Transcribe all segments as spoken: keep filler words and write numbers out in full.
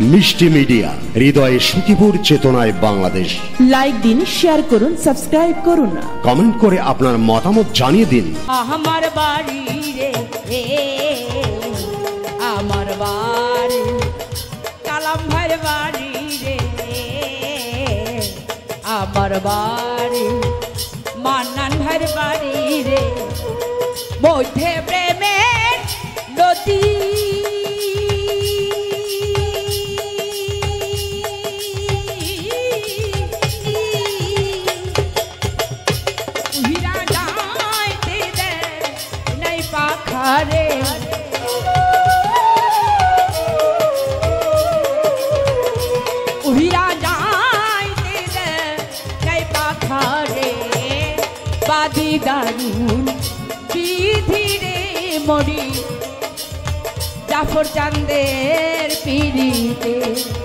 মিষ্টি মিডিয়া, হৃদয়ে সুখীপুর, চেতনায় বাংলাদেশ। লাইক দিন, শেয়ার করুন, সাবস্ক্রাইব করুন, কমেন্ট করে আপনার মতামত জানিয়ে দিন। আমার বাড়ি রে, আমার বাড়ি কালাম ভাইয়ের বাড়ি রে, আমার বাড়ি মান্নান ভাইয়ের বাড়ি রে, মধ্যে প্রেমের নদী। পাখারে উহিরা যাইতে দে নাই পাখারে, বাদি দারুন বিধি রে মরি জাফর চাঁদের পিড়িতে।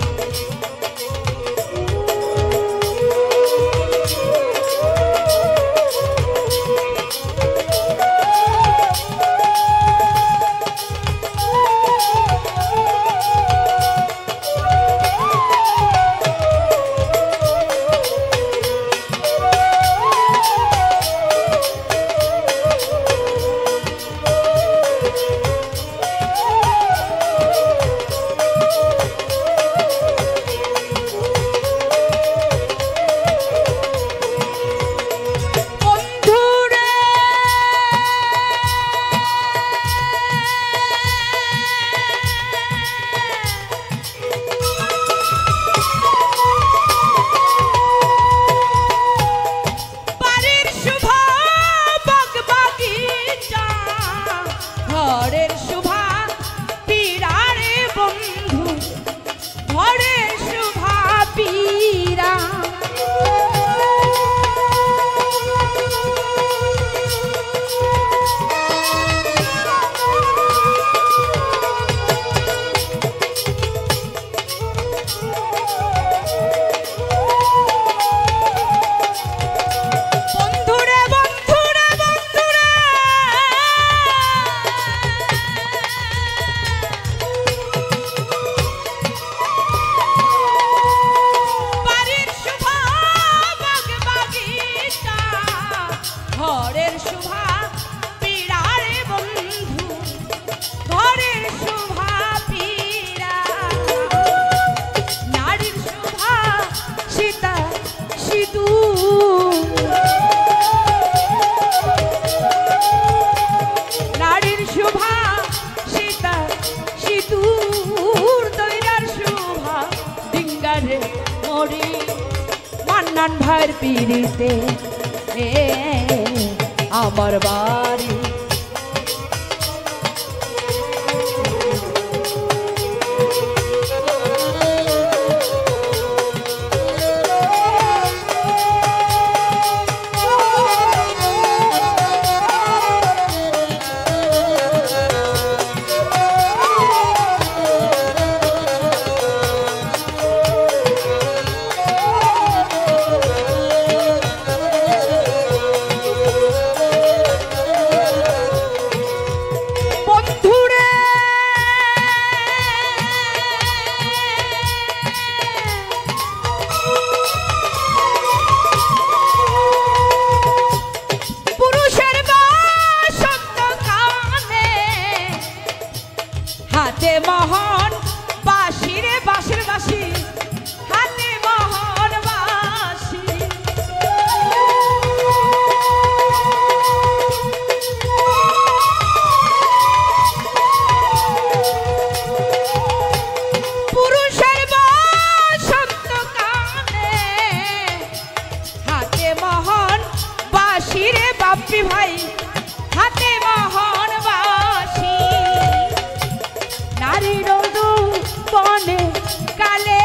মান্নান ভাইয়ের পিড়িতে আমার বাড়ি। হাতে মোহন বাঁশি রে, বাঁশির বাঁশি হাতে মোহন বাঁশি, পুরুষের বসন্ত কানে হাতে মোহন বাঁশি রে, বাপ্পি ভাই হাতে মোহন বাঁশি। নারীর বনে কালে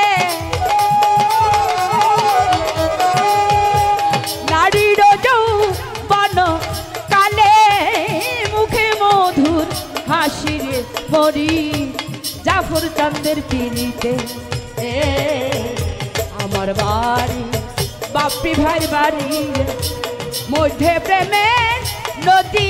নারীর বন কালে মুখে মধুর হাসিরে মরি জাফর চাঁদের পিড়িতে আমার বাড়ি বাপ্পি ভাইয়ের বাড়ি মধ্যে প্রেমের নদী।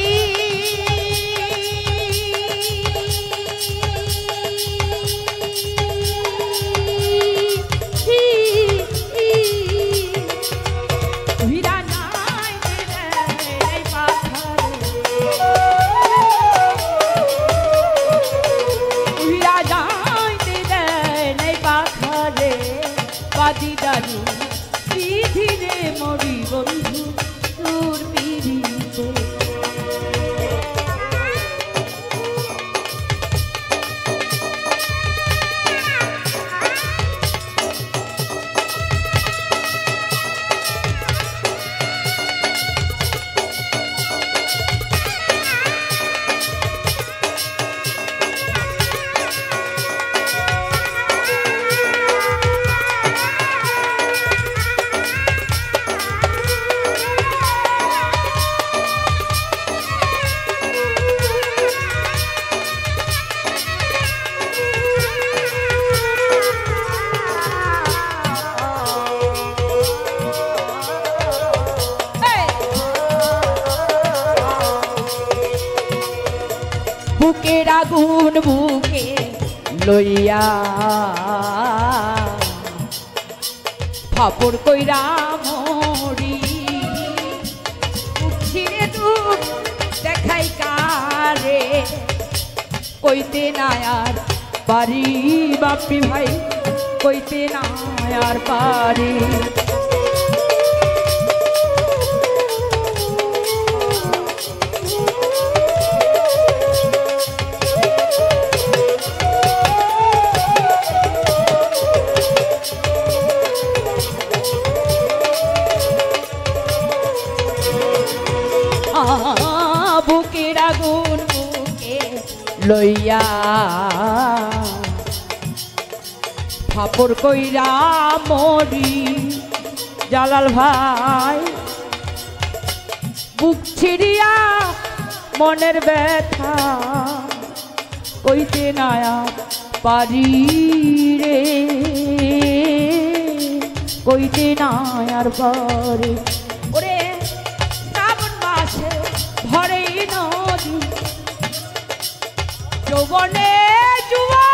আগুন বিধিরে মরি বন্ধু তোর পিড়িতে। বুকের আগুন বুকে লইয়া ফাপড় কইরা মরি ছিঁড়ে দুঃখ দেখাই কারে কইতে না আর পারি বাপি ভাই কইতে না আর পারি। বুকের আগুন বুকে লইয়া ফাপড় কইরা মরি জালাল ভাই বুক ছিড়িয়া মনের ব্যথা কইতে না পারি রে কইতে না আর পারি। ওরে শ্রাবণ মাসে ভরে নদী যৌবনে যুবা